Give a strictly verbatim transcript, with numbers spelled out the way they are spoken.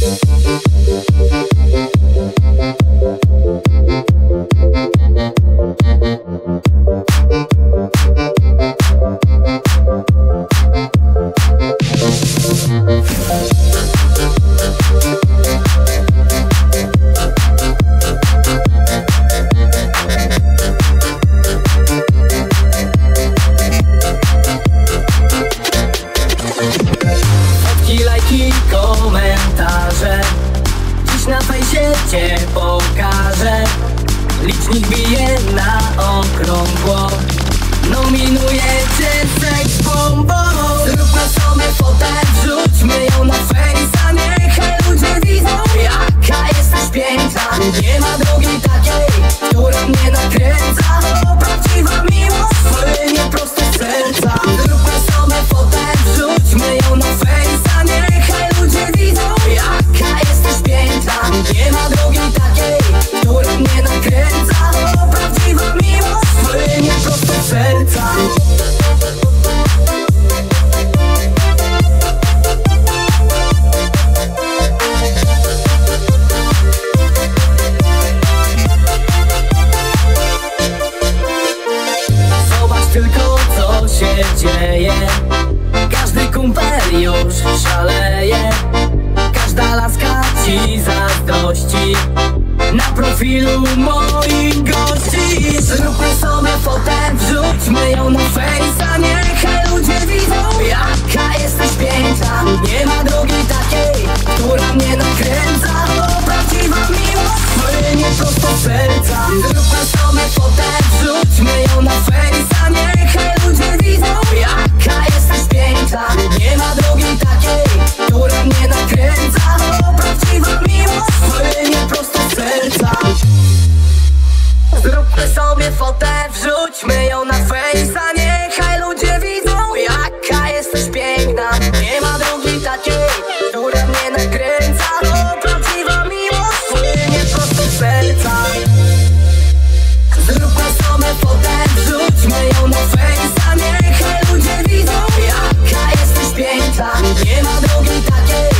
Komentarze dziś na fejsie cię pokażę. Licznik bije na okrągło. Nominujecie seks bombą. Zróbmy sobie fotę, wrzućmy ją na fejsa. Niechaj ludzie widzą, jaka jesteś piękna. Nie ma drugiej takiej, która mnie nakręca. O, prawdziwa miłość płynie prosto z serca. Zróbmy sobie fotę, wrzućmy ją na fejsa. Niechaj ludzie widzą, jaka jesteś piękna. Nie ma drugiej takiej, która mnie nakręca. O, prawdziwa miłość płynie prosto z serca. Zobacz tylko, co się dzieje. Każdy kumpel już szaleje. Każda laska ci zazdrości na profilu moich gości. Zróbmy sobie fotę, wrzućmy ją na fejsa. Niechaj ludzie widzą, jaka jesteś piękna. Nie ma drugiej takiej, która mnie nakręca. O, prawdziwa miłość płynie prosto z serca. Zróbmy sobie fotę, wrzućmy ją na fejsa. Niechaj ludzie widzą, jaka jesteś piękna. Nie ma drugiej takiej, która mnie nakręca. O, prawdziwa miłość płynie prosto z serca. Zróbmy sobie fotę, wrzućmy ją na fejsa. Niechaj ludzie widzą, jaka jesteś piękna. Nie ma drugiej takiej, która mnie nakręca. O, prawdziwa miłość płynie prosto z serca. Zróbmy sobie fotę, wrzućmy ją na fejsa. Niechaj ludzie widzą, jaka jesteś piękna. Nie ma drugiej takiej,